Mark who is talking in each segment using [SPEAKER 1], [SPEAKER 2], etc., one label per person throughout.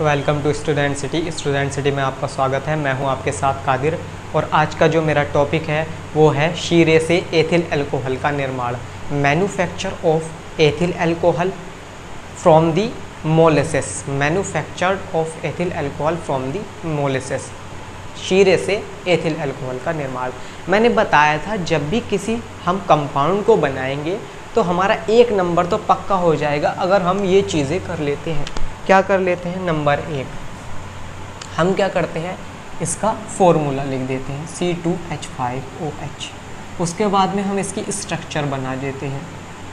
[SPEAKER 1] Welcome to student city. Student city में आपका स्वागत है। मैं हूं आपके साथ कादिर और आज का जो मेरा टॉपिक है वो है शीरे से एथिल अल्कोहल का निर्माण, manufacture of ethyl alcohol from the molasses. Manufactured of ethyl alcohol from the molasses, शीरे से एथिल अल्कोहल का निर्माण। मैंने बताया था जब भी किसी हम कंपाउंड को बनाएंगे तो हमारा एक नंबर तो पक्का हो जाएगा अगर हम ये चीज़ें कर लेते हैं। क्या कर लेते हैं? नंबर एक, हम क्या करते हैं, इसका फॉर्मूला लिख देते हैं C2H5OH। उसके बाद में हम इसकी स्ट्रक्चर बना देते हैं,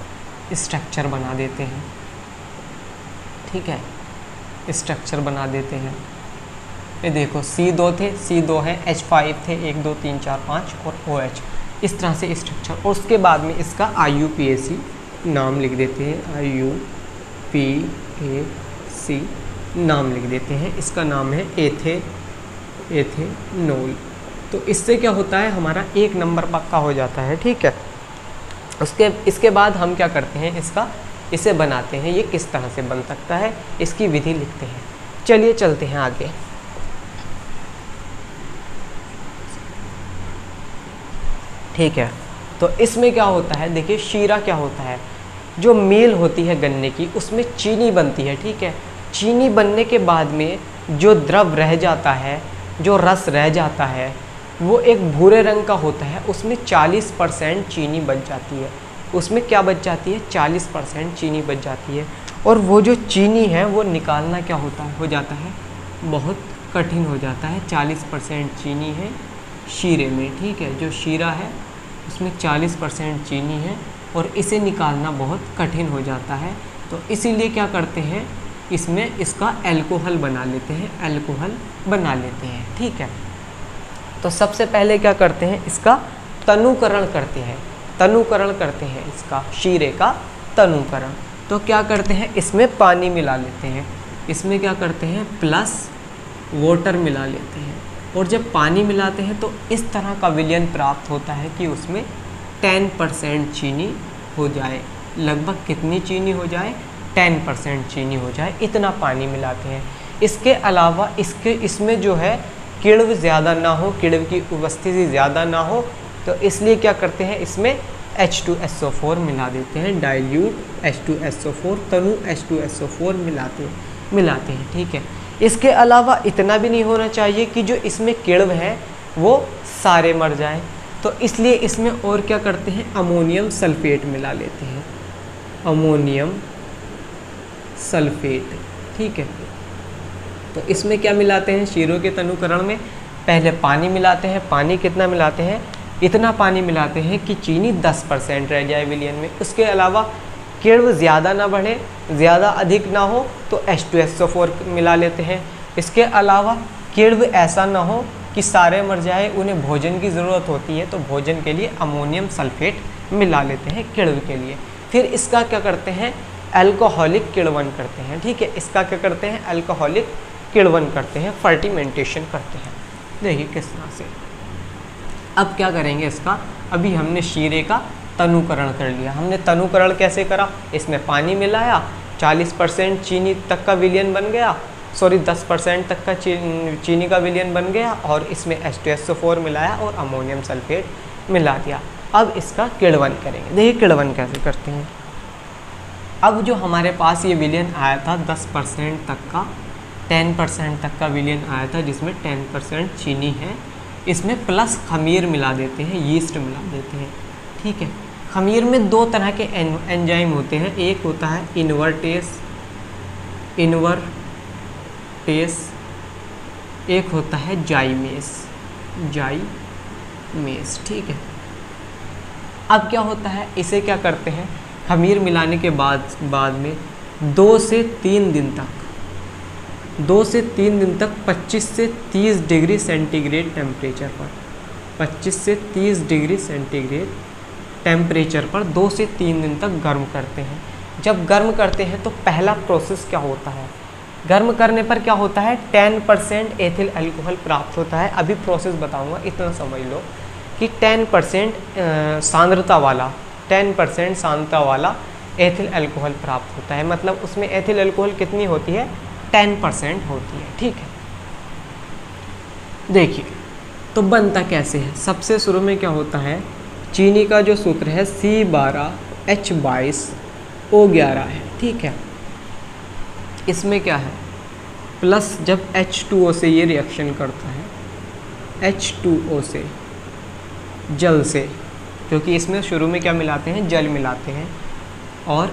[SPEAKER 1] ठीक है, स्ट्रक्चर बना देते हैं। ये देखो C2 थे, C2 है, H5 थे, 1 2 3 4 5 और OH, इस तरह से स्ट्रक्चर। और उसके बाद में इसका IUPAC नाम लिख देते हैं, IUPAC नाम लिख देते हैं। इसका नाम है एथेनॉल। तो इससे क्या होता है, हमारा एक नंबर पक्का हो जाता है, ठीक है। इसके बाद हम क्या करते हैं, इसे बनाते हैं। ये किस तरह से बन सकता है, इसकी विधि लिखते हैं। चलिए चलते हैं आगे। ठीक है, तो इसमें क्या होता है, देखिए शीरा क्या होता है, जो मील होती है गन्ने की उसमें चीनी बनती है, ठीक है। चीनी बनने के बाद में जो द्रव रह जाता है, जो रस रह जाता है, वो एक भूरे रंग का होता है। उसमें 40% चीनी बच जाती है। उसमें क्या बच जाती है? 40% चीनी बच जाती है। और वो जो चीनी है वो निकालना क्या हो जाता है, बहुत कठिन हो जाता है। 40% चीनी है शीरे में, ठीक है। जो शीरा है उसमें 40% चीनी है और इसे निकालना बहुत कठिन हो जाता है। तो इसीलिए क्या करते हैं, इसमें इसका अल्कोहल बना लेते हैं, ठीक है। तो सबसे पहले क्या करते हैं, इसका तनुकरण करते हैं इसका शीरे का तनुकरण। तो क्या करते हैं, इसमें पानी मिला लेते हैं। इसमें क्या करते हैं, प्लस वाटर मिला लेते हैं। और जब पानी मिलाते हैं तो इस तरह का विलयन प्राप्त होता है कि उसमें 10% चीनी हो जाए। लगभग कितनी चीनी हो जाए? 10% चीनी हो जाए, इतना पानी मिलाते हैं। इसके अलावा इसमें जो है किण्व ज़्यादा ना हो, किण्व की उपस्थिति ज़्यादा ना हो, तो इसलिए क्या करते हैं, इसमें H2SO4 मिला देते हैं, डाइल्यूट H2SO4, तनु H2SO4 मिलाते हैं, ठीक है। इसके अलावा इतना भी नहीं होना चाहिए कि जो इसमें किण्व है वो सारे मर जाएं, तो इसलिए इसमें और क्या करते हैं, अमोनियम सल्फेट मिला लेते हैं, अमोनियम सल्फेट, ठीक है। तो इसमें क्या मिलाते हैं, शीरों के तनुकरण में पहले पानी मिलाते हैं। पानी कितना मिलाते हैं? इतना पानी मिलाते हैं कि चीनी 10% रह जाए विलयन में। उसके अलावा किण्व ज़्यादा ना बढ़े, ज़्यादा अधिक ना हो, तो H2SO4 मिला लेते हैं। इसके अलावा किण्व ऐसा ना हो कि सारे मर जाए, उन्हें भोजन की ज़रूरत होती है, तो भोजन के लिए अमोनियम सल्फेट मिला लेते हैं किण्व के लिए। फिर इसका क्या करते हैं, अल्कोहलिक किण्वन करते हैं, ठीक है। इसका क्या करते हैं, अल्कोहलिक किण्वन करते हैं, फर्टिमेंटेशन करते हैं। देखिए किस तरह से। अब क्या करेंगे, इसका अभी हमने शीरे का तनुकरण कर लिया। हमने तनुकरण कैसे करा, इसमें पानी मिलाया, 40% चीनी तक का विलयन बन गया, 10% तक का चीनी का विलयन बन गया, और इसमें H2SO4 मिलाया और अमोनियम सल्फेट मिला दिया। अब इसका किण्वन करेंगे। देखिए किण्वन कैसे करते हैं। अब जो हमारे पास ये विलयन आया था 10% तक का, 10% तक का विलयन आया था जिसमें 10% चीनी है, इसमें प्लस खमीर मिला देते हैं, यीस्ट मिला देते हैं, ठीक है। खमीर में दो तरह के एंजाइम होते हैं, एक होता है इन्वर्टेस, एक होता है जाइमेस, ठीक है। अब क्या होता है, इसे क्या करते हैं, खमीर मिलाने के बाद में 2 से 3 दिन तक 25 से 30 डिग्री सेंटीग्रेड टेम्परेचर पर, 25 से 30 डिग्री सेंटीग्रेड टेम्परेचर पर 2 से 3 दिन तक गर्म करते हैं। जब गर्म करते हैं तो पहला प्रोसेस क्या होता है, गर्म करने पर क्या होता है, 10% एथिल अल्कोहल प्राप्त होता है। अभी प्रोसेस बताऊंगा, इतना समझ लो कि 10% सांद्रता वाला एथिल अल्कोहल प्राप्त होता है। मतलब उसमें एथिल अल्कोहल कितनी होती है, 10% होती है। ठीक है, देखिए तो बनता कैसे है। सबसे शुरू में क्या होता है, चीनी का जो सूत्र है C12H22O11 है। ठीक है, इसमें क्या है, प्लस जब H2O से ये रिएक्शन करता है, H2O से, जल से, क्योंकि इसमें शुरू में क्या मिलाते हैं, जल मिलाते हैं, और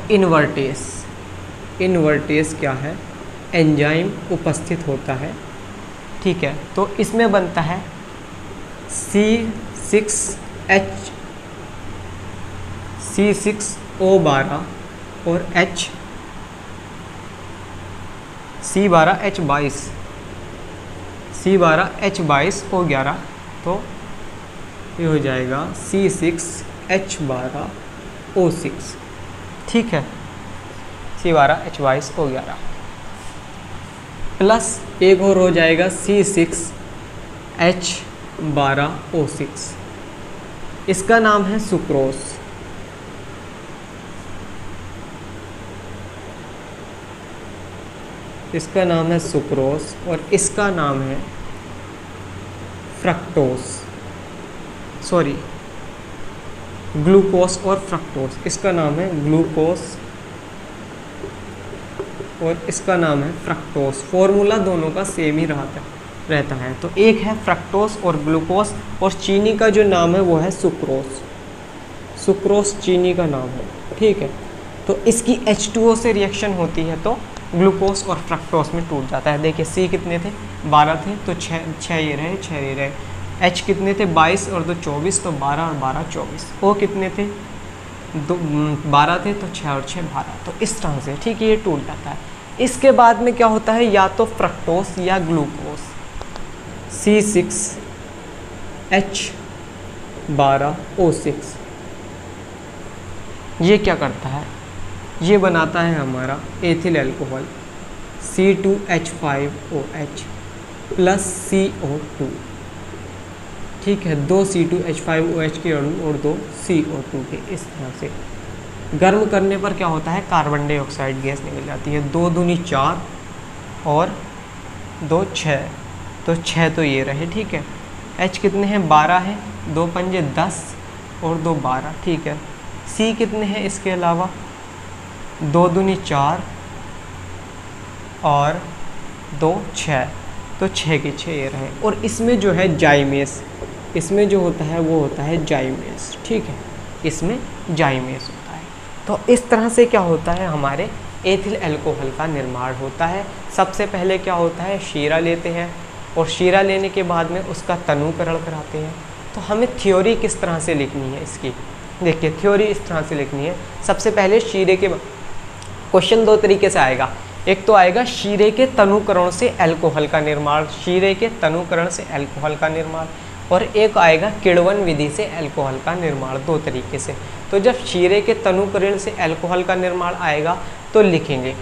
[SPEAKER 1] इन्वर्टेस क्या है, एंजाइम उपस्थित होता है। ठीक है, तो इसमें बनता है C6O12 और C12H22O11, तो ये हो जाएगा C6H12O6। ठीक है, C12H22O11 प्लस एक और हो जाएगा C6H12O6, इसका नाम है सुक्रोस। इसका नाम है सुक्रोस और इसका नाम है ग्लूकोस और फ्रक्टोस। इसका नाम है ग्लूकोस और इसका नाम है फ्रक्टोस। फॉर्मूला दोनों का सेम ही रहता है। तो एक है फ्रक्टोस और ग्लूकोस, और चीनी का जो नाम है वो है सुक्रोस चीनी का नाम है। ठीक है, तो इसकी H2O से रिएक्शन होती है तो ग्लूकोस और फ्रक्टोस में टूट जाता है। देखिए C कितने थे, 12 थे, तो 6 ये रहे। H कितने थे, 22 और 2 24, तो 12 और 12 24। O कितने थे, 12 थे, तो 6 और 6 12। तो इस तरह से, ठीक है, ये टूट जाता है। इसके बाद में क्या होता है, या तो फ्रक्टोस या ग्लूकोस, C6H12O6, ये क्या करता है, ये बनाता है हमारा ethyl alcohol C2H5OH plus CO2। ठीक है, 2 C2H5OH के अणु और 2 CO2 के। इस तरह से गर्म करने पर क्या होता है, कार्बन डाइऑक्साइड गैस निकल जाती है। 2 दूनी 4 और 2 6, तो 6 तो ये रहे। ठीक है, H कितने हैं, 12 है, 2 पंजे 10 और 2 12। ठीक है, C कितने हैं इसके अलावा, 2 दूनी 4 और 2 6, तो 6 के 6 ये रहे। और इसमें जो है जाइमेस, इसमें जो होता है वो होता है जाइमेस। ठीक है, इसमें जाइमेस होता है। तो इस तरह से क्या होता है, हमारे एथिल अल्कोहल का निर्माण होता है। सबसे पहले क्या होता है, शीरा लेते हैं, और शीरा लेने के बाद में उसका तनुकरण कराते हैं। तो हमें थ्योरी किस तरह से लिखनी है इसकी, देखिए थ्योरी इस तरह से लिखनी है। सबसे पहले शीरे के क्वेश्चन 2 तरीके से आएगा। एक तो आएगा शीरे के तनुकरण से अल्कोहल का निर्माण, शीरे के तनुकरण से अल्कोहल का निर्माण, और एक आएगा किण्वन विधि से अल्कोहल का निर्माण। 2 तरीके से। तो जब शीरे के तनुकरण से अल्कोहल का निर्माण आएगा तो लिखेंगे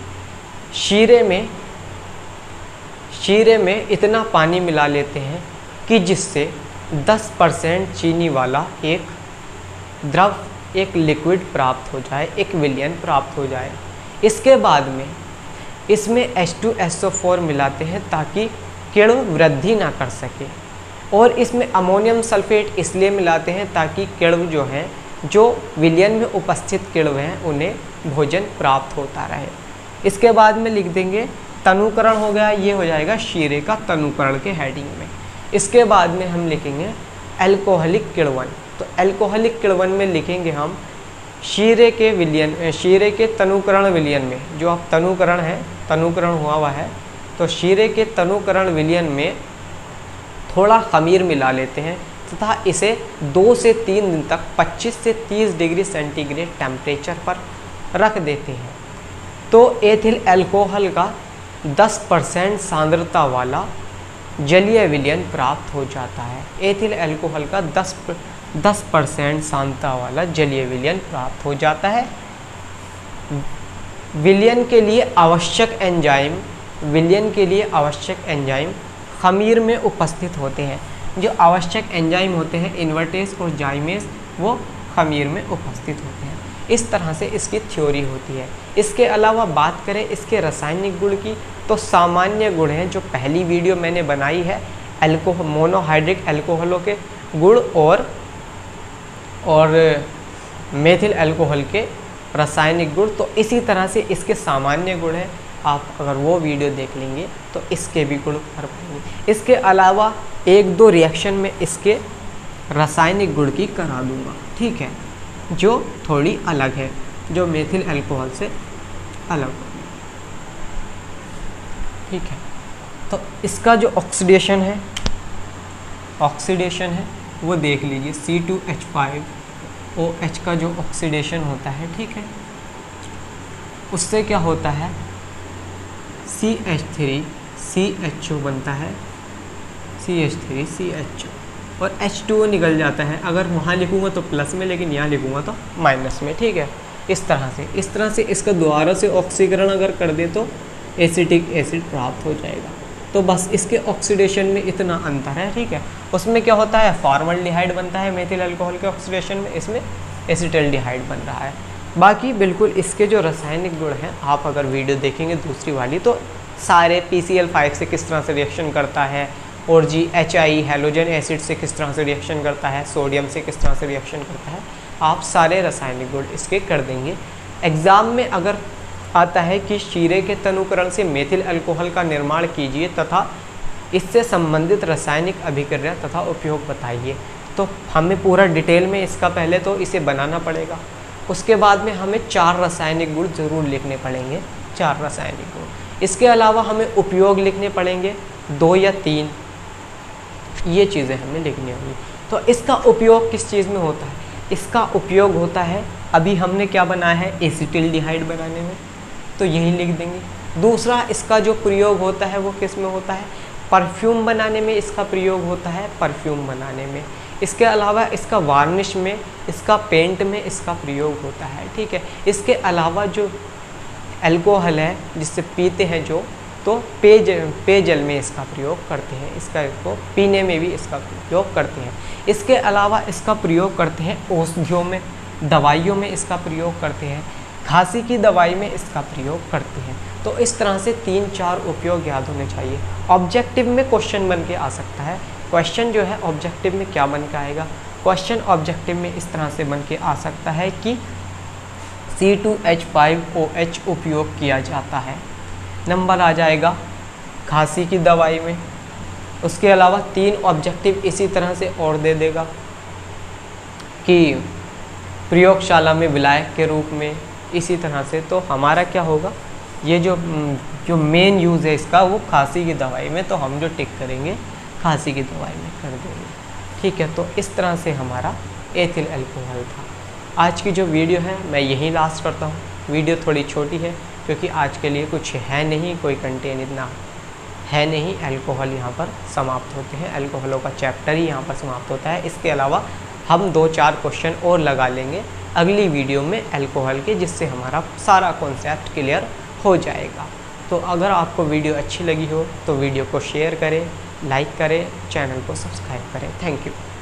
[SPEAKER 1] शीरे में इतना पानी मिला लेते हैं कि जिससे 10% चीनी वाला एक द्रव, एक लिक्विड प्राप्त हो जाए, एक विलयन प्राप्त हो जाए। इसके बाद में इसमें H2SO4 मिलाते हैं ताकि किण्व वृद्धि ना कर सके, और इसमें अमोनियम सल्फेट इसलिए मिलाते हैं ताकि किण्व जो हैं, जो विलयन में उपस्थित किण्व हैं, उन्हें भोजन प्राप्त होता रहे। इसके बाद में लिख देंगे तनुकरण हो गया, ये हो जाएगा शीरे का तनुकरण के हेडिंग में। इसके बाद में हम लिखेंगे अल्कोहलिक किण्वन। तो अल्कोहलिक किण्वन में लिखेंगे हम शीरे के तनुकरण विलयन में, जो अब तनुकरण है, तनुकरण हुआ है, तो शीरे के तनुकरण विलयन में थोड़ा खमीर मिला लेते हैं तथा इसे 2 से 3 दिन तक 25 से 30 डिग्री सेंटीग्रेड टेम्परेचर पर रख देते हैं। तो एथिल अल्कोहल का 10% सांद्रता वाला जलीय विलयन प्राप्त हो जाता है। एथिल अल्कोहल का 10% सांद्रता वाला जलीय विलयन प्राप्त हो जाता है। विलयन के लिए आवश्यक एंजाइम खमीर में उपस्थित होते हैं। जो आवश्यक एंजाइम होते हैं इन्वर्टेस और जाइमेस, वो खमीर में उपस्थित होते हैं। इस तरह से इसकी थ्योरी होती है। इसके अलावा बात करें इसके रासायनिक गुण की, तो सामान्य गुण हैं जो पहली वीडियो मैंने बनाई है, एल्कोहल मोनोहाइड्रिक एल्कोहलों के गुण और मेथिल अल्कोहल के रासायनिक गुण। तो इसी तरह से इसके सामान्य गुण हैं, आप अगर वो वीडियो देख लेंगे तो इसके भी गुण कर पाएंगे। इसके अलावा 1-2 रिएक्शन में इसके रासायनिक गुण की करा दूंगा, ठीक है, जो थोड़ी अलग है, जो मेथिल अल्कोहल से अलग हो, ठीक है। तो इसका जो ऑक्सीडेशन है वो देख लीजिए, C2H5OH का जो ऑक्सीडेशन होता है, ठीक है, उससे क्या होता है, CH3CHO बनता है, CH3CHO और H2O निकल जाता है। अगर वहाँ लिखूँगा तो प्लस में, लेकिन यहाँ लिखूँगा तो माइनस में, ठीक है। इस तरह से इसका दोबारा से ऑक्सीकरण अगर कर दे तो एसिटिक एसिड प्राप्त हो जाएगा। तो बस इसके ऑक्सीडेशन में इतना अंतर है, ठीक है। उसमें क्या होता है, फॉर्मल्डिहाइड बनता है मेथिल अल्कोहल के ऑक्सीडेशन में, इसमें एसिटल्डिहाइड बन रहा है। बाकी बिल्कुल इसके जो रासायनिक गुण हैं, आप अगर वीडियो देखेंगे दूसरी वाली तो सारे PCl5 से किस तरह से रिएक्शन करता है, और HI हैलोजन एसिड से किस तरह से रिएक्शन करता है, सोडियम से किस तरह से रिएक्शन करता है, आप सारे रासायनिक गुण इसके कर देंगे। एग्ज़ाम में अगर आता है कि शीरे के तनुकरण से मेथिल अल्कोहल का निर्माण कीजिए तथा इससे संबंधित रासायनिक अभिक्रिया तथा उपयोग बताइए, तो हमें पूरा डिटेल में इसका पहले तो इसे बनाना पड़ेगा। उसके बाद में हमें 4 रासायनिक गुण ज़रूर लिखने पड़ेंगे, 4 रासायनिक गुण। इसके अलावा हमें उपयोग लिखने पड़ेंगे 2 या 3, ये चीज़ें हमें लिखनी होंगी। तो इसका उपयोग किस चीज़ में होता है, इसका उपयोग होता है, अभी हमने क्या बनाया है, एसिटिल्डिहाइड बनाने में, तो यही लिख देंगे। दूसरा इसका जो प्रयोग होता है वो किस में होता है, परफ्यूम बनाने में इसका प्रयोग होता है, परफ्यूम बनाने में। इसके अलावा इसका वार्निश में, इसका पेंट में इसका प्रयोग होता है, ठीक है। इसके अलावा जो अल्कोहल है जिससे पीते हैं जो, तो पेयजल में इसका प्रयोग करते हैं, इसको पीने में भी इसका प्रयोग करते हैं। इसके अलावा इसका प्रयोग करते हैं औषधियों में, दवाइयों में इसका प्रयोग करते हैं, खांसी की दवाई में इसका प्रयोग करते हैं। तो इस तरह से 3-4 उपयोग याद होने चाहिए। ऑब्जेक्टिव में क्वेश्चन बन के आ सकता है, क्वेश्चन जो है ऑब्जेक्टिव में क्या बन के आएगा, क्वेश्चन ऑब्जेक्टिव में इस तरह से बन के आ सकता है कि C2H5OH उपयोग किया जाता है, नंबर आ जाएगा खांसी की दवाई में। उसके अलावा 3 ऑब्जेक्टिव इसी तरह से और दे देगा कि प्रयोगशाला में विलायक के रूप में, इसी तरह से। तो हमारा क्या होगा, ये जो मेन यूज़ है इसका वो खांसी की दवाई में, तो हम जो टिक करेंगे खांसी की दवाई में कर देंगे, ठीक है। तो इस तरह से हमारा एथिल अल्कोहल था। आज की जो वीडियो है मैं यहीं लास्ट करता हूँ। वीडियो थोड़ी छोटी है क्योंकि आज के लिए कुछ है नहीं, कोई कंटेंट इतना है नहीं। अल्कोहल यहाँ पर समाप्त होते हैं, अल्कोहलों का चैप्टर ही यहाँ पर समाप्त होता है। इसके अलावा हम 2-4 क्वेश्चन और लगा लेंगे अगली वीडियो में अल्कोहल के, जिससे हमारा सारा कॉन्सेप्ट क्लियर हो जाएगा। तो अगर आपको वीडियो अच्छी लगी हो तो वीडियो को शेयर करें, लाइक करें, चैनल को सब्सक्राइब करें। Thank you.